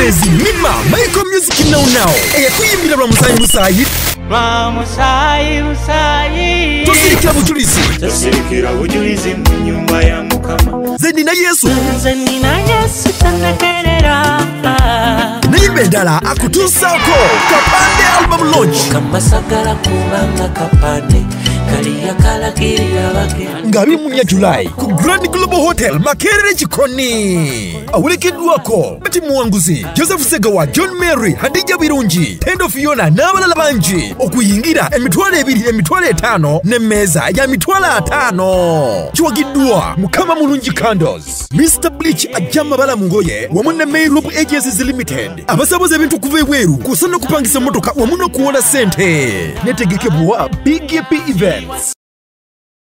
omuweerezi Mima Michael Music now eyakuyimbira lwa musayi tosirikira bujulizi mu nyumba ya Mukama Zenina Yesu tannekerera Nimbe ndala akutuusako Kapande album launch kamasagala kubanga Kapande kaliya kalagirira bage ngabi mu July ku Grand Global Hotel Makerere Chikoni awulekeddwako Beti Muwanguzi Joseph Segawa John Mary Hadija Birungi Tendo Fiona n'abalala bangi okuyingira emitwalo 2 emitwalo 5 n'emmeeza ya mitwalo 5 kiwagiddwa Mukama Mulungi Candles Mr. Bleach ajama bala mungoye wamu ne Mail Group Agencies Limited abasaboza ebintu kuva ebweru kusana kupangisa motoka wamu n'okuwona sente netegekebwa BGPevents